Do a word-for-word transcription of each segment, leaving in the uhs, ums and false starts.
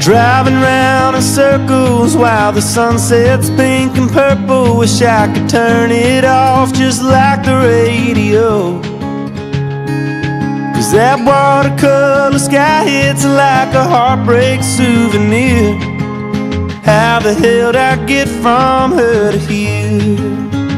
driving round in circles while the sun sets pink and purple. Wish I could turn it off just like the radio, 'cause that watercolor sky hits like a heartbreak souvenir. How the hell did I get from her to here?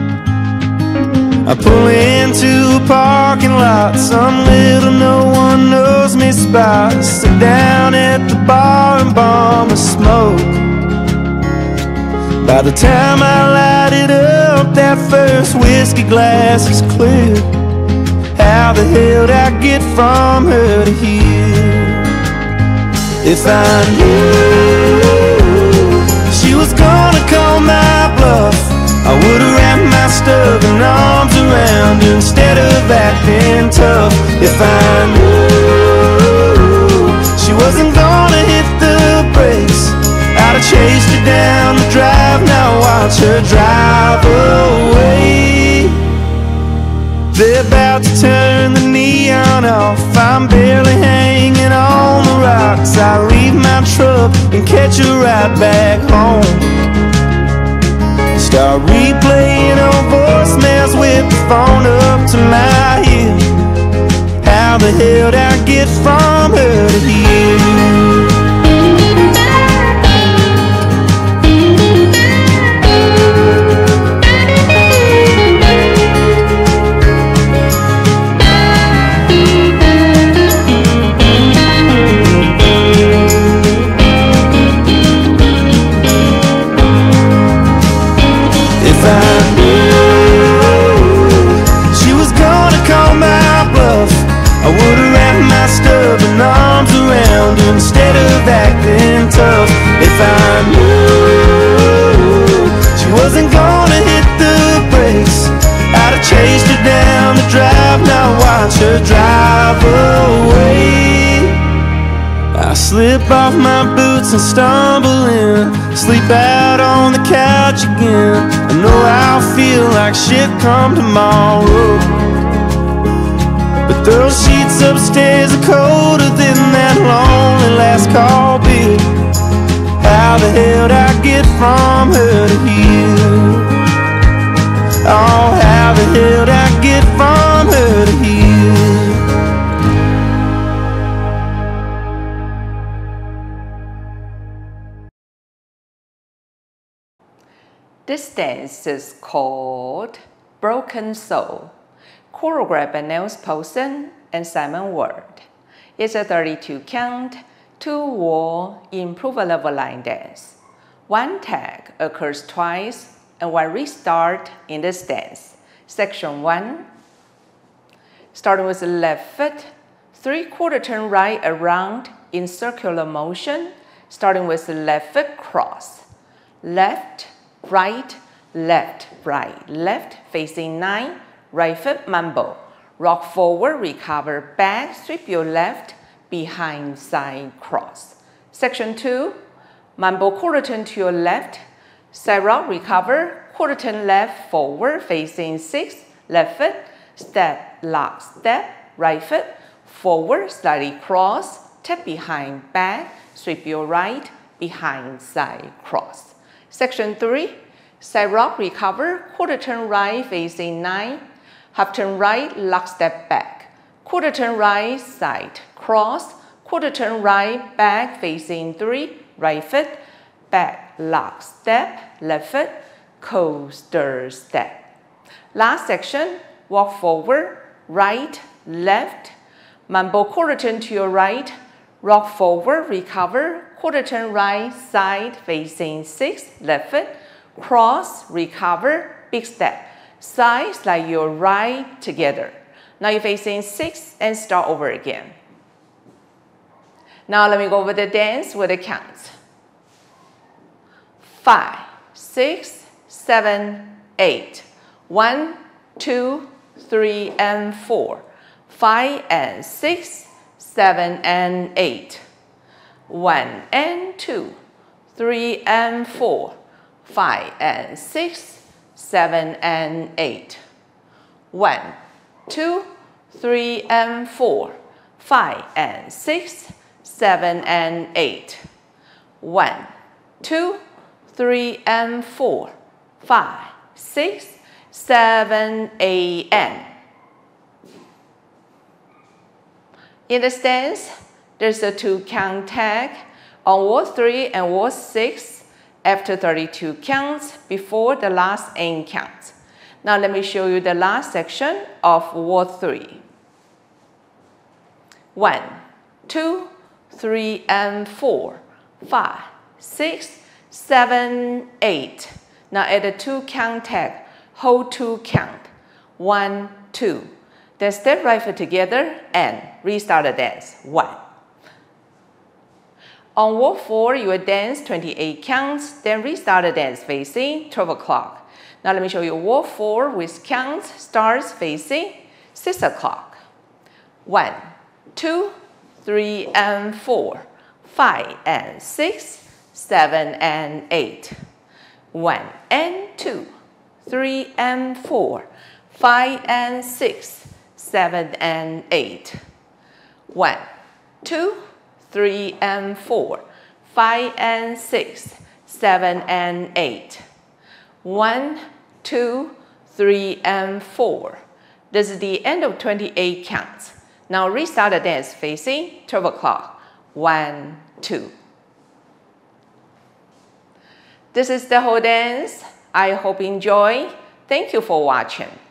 I pull into a parking lot, some little no one knows me spot. Sit down at the bar and bomb a smoke. By the time I light it up, that first whiskey glass is clear. How the hell did I get from her to here? If I knew she was gonna call my bluff, I would've wrapped my stubborn arms around her instead of acting tough. If I knew she wasn't gonna hit the brakes, I'd have chased her down the drive, now watch her drive away. They're about to turn the neon off, I'm barely hanging on the rocks. I leave my truck and catch a ride back home. Start replaying old voicemails with the phone up to my ear. How the hell did I get from her to here? Stubborn arms around her instead of acting tough. If I knew she wasn't gonna hit the brakes, I'd have chased her down the drive, now watch her drive away. I slip off my boots and stumble in, sleep out on the couch again. I know I'll feel like shit come tomorrow, but those sheets upstairs are colder than that lonely last call beer. How the hell did I get from her to here? Oh, how the hell did I get from her to here? This dance is called Broken Soul, choreographed by Nels Poulsen and Simon Ward. It's a thirty-two count, two-wall, improve-level line dance. One tag occurs twice and one restart in this dance. Section one, starting with the left foot, three-quarter turn right around in circular motion, starting with the left foot cross. Left, right, left, right, left, facing nine, right foot mambo. Rock forward, recover back, sweep your left, behind side cross. Section two, mambo quarter turn to your left, side rock, recover, quarter turn left, forward, facing six, left foot, step, lock, step, right foot, forward, slightly cross, tap behind back, sweep your right, behind side cross. Section three, side rock, recover, quarter turn right, facing nine, half turn right, lock step back, quarter turn right, side cross, quarter turn right, back facing three, right foot, back lock step, left foot, coaster step. Last section, walk forward, right, left, mambo quarter turn to your right, rock forward, recover, quarter turn right, side facing six, left foot, cross, recover, big step. Side, slide your right together. Now you're facing six and start over again. Now let me go over the dance with the counts. Five, six, seven, eight. One, two, three, and four. Five and six, seven and eight. One and two, three and four. Five and six, seven and eight. One, two, three and four. Five and six, seven and eight. One, two, three, and four, five, six, seven, eight, and. In the stance, there's a two count tag on wall three and wall six after thirty-two counts before the last end count. Now let me show you the last section of wall three. One, two, three, and four, five, six, seven, eight. Now add a two count tag, hold two count. One, two. Then step right foot together and restart the dance. One. On wall four, you will dance twenty-eight counts, then restart the dance facing twelve o'clock. Now let me show you wall four with counts starts facing six o'clock. One, two, three, and four, five, and six, seven, and eight. One and two, three, and four, five, and six, seven, and eight. One, two, three, and four, five, and six, seven, and eight. One, two, three, and four. This is the end of twenty-eight counts. Now restart the dance facing twelve o'clock. One, two. This is the whole dance. I hope you enjoy. Thank you for watching.